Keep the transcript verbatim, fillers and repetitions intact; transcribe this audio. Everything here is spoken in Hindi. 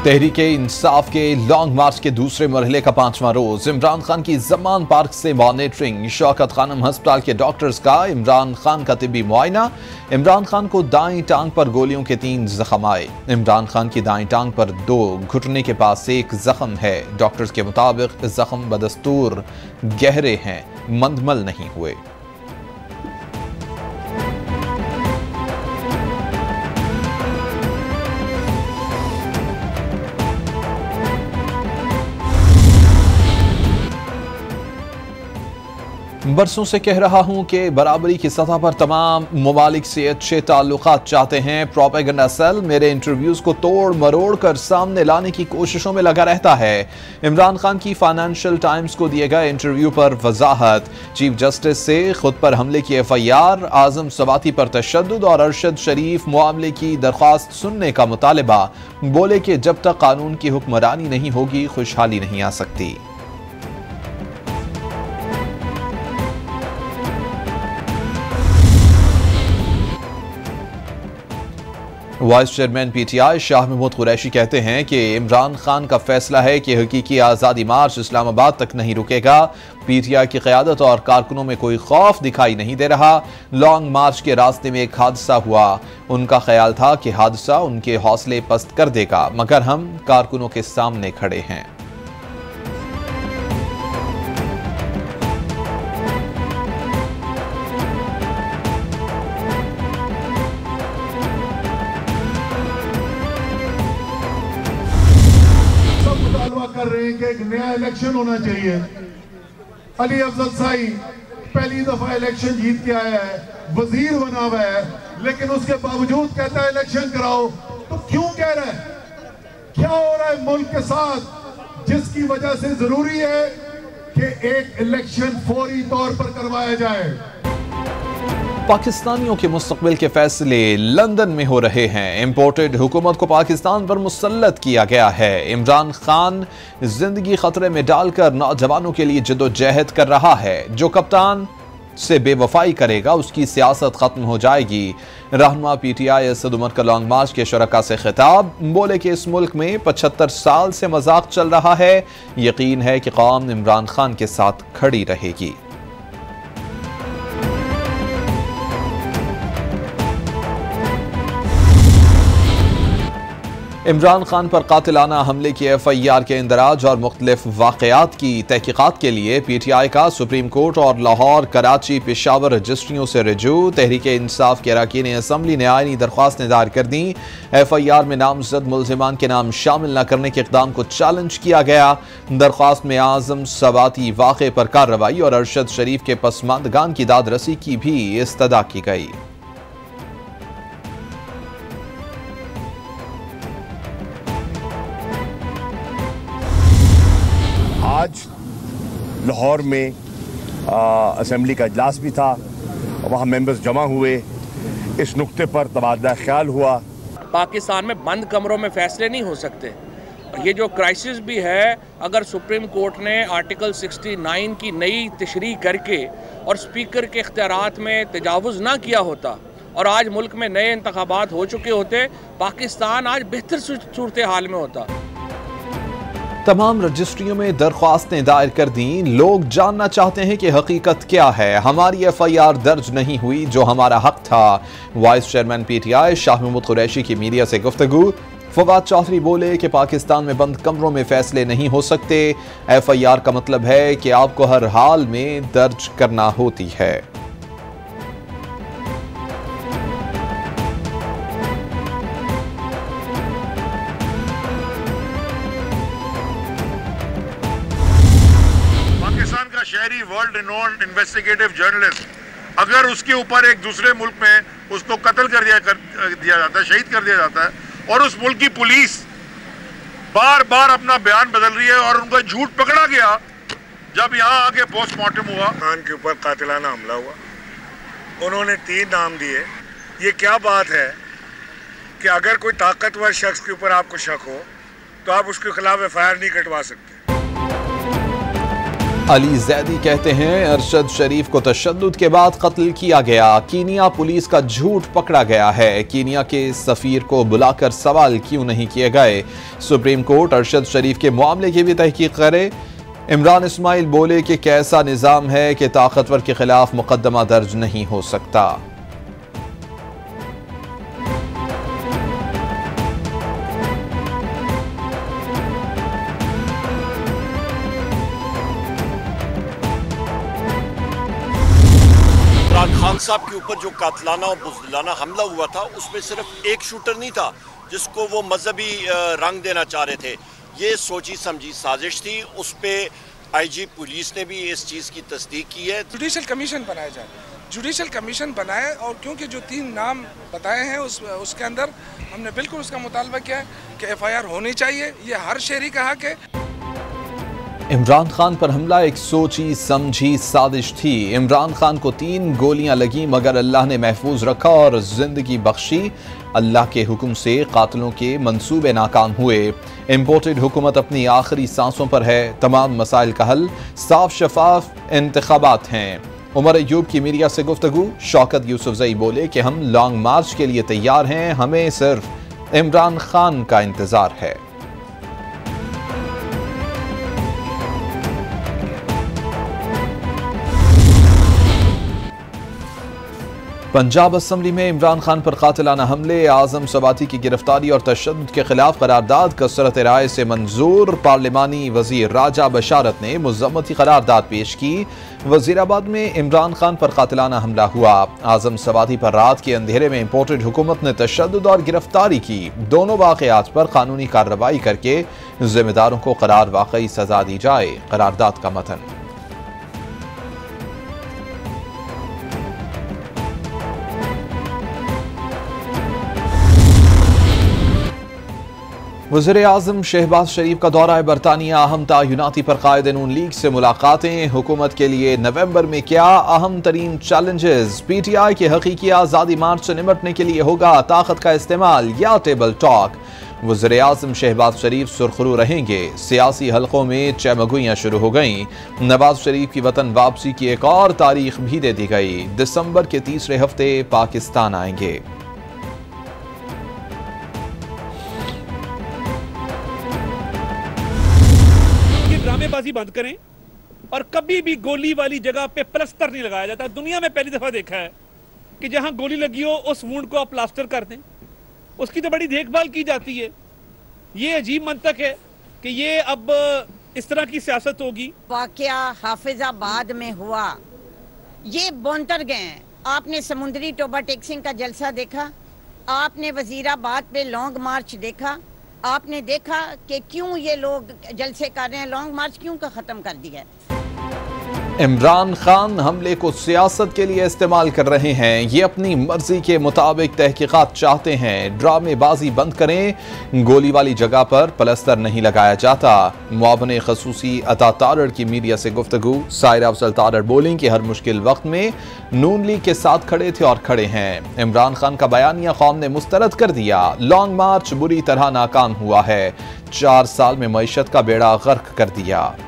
तहरीके इंसाफ के लॉन्ग मार्च के दूसरे मरहले का पांचवां रोज इमरान खान की जमान पार्क से मॉनिटरिंग। शौकत खानम अस्पताल के डॉक्टर्स का इमरान खान का तिब्बी मुआयना। इमरान खान को दाईं टांग पर गोलियों के तीन जख्म आए। इमरान खान की दाईं टांग पर दो, घुटने के पास एक जख्म है। डॉक्टर्स के मुताबिक जख्म बदस्तूर गहरे हैं, मंदमल नहीं हुए। बरसों से कह रहा हूं कि बराबरी की सतह पर तमाम ममालिक से अच्छे ताल्लुकात चाहते हैं। प्रोपेगेंडा सेल मेरे इंटरव्यूज को तोड़ मरोड़ कर सामने लाने की कोशिशों में लगा रहता है। इमरान खान की फाइनेंशियल टाइम्स को दिए गए इंटरव्यू पर वजाहत। चीफ जस्टिस से खुद पर हमले की एफ आई आर, आजम सवाती पर तशद्दुद और अरशद शरीफ मामले की दरख्वास्त सुनने का मुतालबा। बोले कि जब तक कानून की हुक्मरानी नहीं होगी खुशहाली नहीं आ सकती। वाइस चेयरमैन पीटीआई शाह महमूद कुरैशी कहते हैं कि इमरान खान का फैसला है कि हकीकी आज़ादी मार्च इस्लामाबाद तक नहीं रुकेगा। पीटीआई की क़यादत और कारकुनों में कोई खौफ दिखाई नहीं दे रहा। लॉन्ग मार्च के रास्ते में एक हादसा हुआ। उनका ख्याल था कि हादसा उनके हौसले पस्त कर देगा, मगर हम कारकुनों के सामने खड़े हैं। कर रहे हैं कि एक नया इलेक्शन होना चाहिए। अली अफजल साई पहली दफा इलेक्शन जीत के आया है, वजीर बना हुआ है, लेकिन उसके बावजूद कहता है इलेक्शन कराओ। तो क्यों कह रहा है? क्या हो रहा है मुल्क के साथ जिसकी वजह से जरूरी है कि एक इलेक्शन फौरी तौर पर करवाया जाए। पाकिस्तानियों के मुस्तकबिल के फैसले लंदन में हो रहे हैं। इम्पोर्टेड हुकूमत को पाकिस्तान पर मुसल्लत किया गया है। इमरान खान जिंदगी खतरे में डालकर नौजवानों के लिए जद्दोजहद कर रहा है। जो कप्तान से बेवफाई करेगा उसकी सियासत खत्म हो जाएगी। रहनुमा पीटीआई असद उमर का लॉन्ग मार्च के शुरका से खिताब। बोले कि इस मुल्क में पचहत्तर साल से मजाक चल रहा है। यकीन है कि कौम इमरान खान के साथ खड़ी रहेगी। इमरान खान पर कातिलाना हमले की एफ आई आर के इंदराज और मुख्तलिफ वाक़यात की तहकीकात के लिए पी टी आई का सुप्रीम कोर्ट और लाहौर, कराची, पेशावर रजिस्ट्रियों से रजू। तहरीके इंसाफ के अरकान असम्बली ने आईनी दरख्वास्तें दायर कर दी। एफ आई आर में नामजद मुल्जिमान के नाम शामिल न करने के इक़दाम को चैलेंज किया गया। दरख्वास्त में आजम सवाती वाक़े पर कार्रवाई और अरशद शरीफ के पसमानदगान की दाद रसी की भी इस्तदा की गई। आज लाहौर में असेंबली का इजलास भी था, वहाँ मेंबर्स जमा हुए। इस नुक्ते पर तबादला ख्याल हुआ। पाकिस्तान में बंद कमरों में फैसले नहीं हो सकते। ये जो क्राइसिस भी है, अगर सुप्रीम कोर्ट ने आर्टिकल उनहत्तर की नई तशरीह करके और स्पीकर के इख्तियारात में तजावुज़ ना किया होता और आज मुल्क में नए इंतखाबात हो चुके होते, पाकिस्तान आज बेहतर सूरत हाल में होता। तमाम रजिस्ट्रियों में दरख्वास्तें दायर कर दी। लोग जानना चाहते हैं कि हकीकत क्या है। हमारी एफ आई आर दर्ज नहीं हुई जो हमारा हक था। वाइस चेयरमैन पी टी आई शाह महमूद कुरैशी की मीडिया से गुफ्तगू। फवाद चौधरी बोले कि पाकिस्तान में बंद कमरों में फैसले नहीं हो सकते। एफ आई आर का मतलब है कि आपको हर हाल में दर्ज करना होती है। शहरी वर्ल्ड रिनोन्ड इन्वेस्टिगेटिव जर्नलिस्ट, अगर उसके ऊपर एक दूसरे मुल्क में उसको कत्ल कर दिया कर दिया जाता है, शहीद कर दिया जाता है, और उस मुल्क की पुलिस बार बार अपना बयान बदल रही है और उनका झूठ पकड़ा गया जब यहाँ आके पोस्टमार्टम हुआ। खान के ऊपर कातिलाना हमला हुआ, उन्होंने तीन नाम दिए। ये क्या बात है कि अगर कोई ताकतवर शख्स के ऊपर आपको शक हो तो आप उसके खिलाफ एफ आई आर नहीं कटवा सकते। अली जैदी कहते हैं अरशद शरीफ को तशद्दुद के बाद कत्ल किया गया। कीनिया पुलिस का झूठ पकड़ा गया है। कीनिया के सफीर को बुलाकर सवाल क्यों नहीं किए गए। सुप्रीम कोर्ट अरशद शरीफ के मामले की भी तहकीक करे। इमरान इस्माइल बोले कि कैसा निज़ाम है कि ताकतवर के खिलाफ मुकदमा दर्ज नहीं हो सकता। खान साहब के ऊपर जो कातलाना और बुज़दिलाना हमला हुआ था उसमें सिर्फ एक शूटर नहीं था जिसको वो मजहबी रंग देना चाह रहे थे। ये सोची समझी साजिश थी। उस पर आईजी पुलिस ने भी इस चीज़ की तस्दीक की है। जुडिशल कमीशन बनाया जाए, जुडिशल कमीशन बनाए और क्योंकि जो तीन नाम बताए हैं उस उसके अंदर हमने बिल्कुल उसका मुतालबा किया है कि एफ आई आर होनी चाहिए। ये हर शहरी का हक है। इमरान खान पर हमला एक सोची समझी साजिश थी। इमरान खान को तीन गोलियां लगी मगर अल्लाह ने महफूज रखा और जिंदगी बख्शी। अल्लाह के हुक्म से कातिलों के मंसूबे नाकाम हुए। इम्पोर्टेड हुकूमत अपनी आखिरी सांसों पर है। तमाम मसाइल का हल साफ शफाफ इंतखाबात हैं। उमर अयूब की मीडिया से गुफ्तगू। शौकत यूसुफजई बोले कि हम लॉन्ग मार्च के लिए तैयार हैं, हमें सिर्फ इमरान खान का इंतजार है। पंजाब असम्बली में इमरान खान पर कातिलाना हमले, आजम सवाती की गिरफ्तारी और तशद्दुद के खिलाफ करारदाद कसरत राय से मंजूर। पार्लिमानी वजीर राजा बशारत ने मुज़म्मती करारदाद पेश की। वजीराबाद में इमरान खान पर कातिलाना हमला हुआ। आजम सवाती पर रात के अंधेरे में इम्पोर्टेड हुकूमत ने तशद्दुद और गिरफ्तारी की। दोनों वाक़यात पर कानूनी कार्रवाई करके जिम्मेदारों को करार वाकई सजा दी जाए। करारदाद का मतन। वज़ीर आज़म शहबाज शरीफ का दौरा बरतानिया, अहम तायुनाती पर कायदे नून लीग से मुलाकातें। हुकूमत के लिए नवंबर में क्या अहम तरीन चैलेंजेस। पी टी आई के हकीकी आज़ादी मार्च से निपटने के लिए होगा ताकत का इस्तेमाल या टेबल टॉक। वज़ीर आज़म शहबाज शरीफ सुरखरू रहेंगे। सियासी हलकों में चमगुइयाँ शुरू हो गईं। नवाज शरीफ की वतन वापसी की एक और तारीख भी दे दी गई। दिसंबर के तीसरे हफ्ते पाकिस्तान आएंगे। ड्रामेबाजी बंद करें और कभी भी गोली वाली जगह पे प्लास्टर नहीं लगाया जाता। दुनिया में पहली दफा देखा है कि जहां गोली लगी हो उस वुंड को आप प्लास्टर कर दें, उसकी तो बड़ी देखभाल की जाती है। ये अजीब मंतक है कि ये अब इस तरह की सियासत होगी। वाकया हाफिजाबाद में हुआ, ये बोनतर गए। आपने समुद्री टोबा टैक्सिंग का जलसा देखा, आपने वजीराबाद पे लॉन्ग मार्च देखा, आपने देखा कि क्यों ये लोग जलसे कर रहे हैं, लॉन्ग मार्च क्यों का खत्म कर दिया है। इमरान खान हमले को सियासत के लिए इस्तेमाल कर रहे हैं। ये अपनी मर्जी के मुताबिक तहकीकात चाहते हैं। ड्रामेबाजी बंद करें। गोली वाली जगह पर प्लास्टर नहीं लगाया जाता। मुआवने खसूसी अता तारड़ की मीडिया से गुफ्तगू। सायरा अफजल तारड़ बोलें कि हर मुश्किल वक्त में नून लीग के साथ खड़े थे और खड़े हैं। इमरान खान का बयानिया कौम ने मुस्तरद कर दिया। लॉन्ग मार्च बुरी तरह नाकाम हुआ है। चार साल में मईशत का बेड़ा गर्क कर दिया।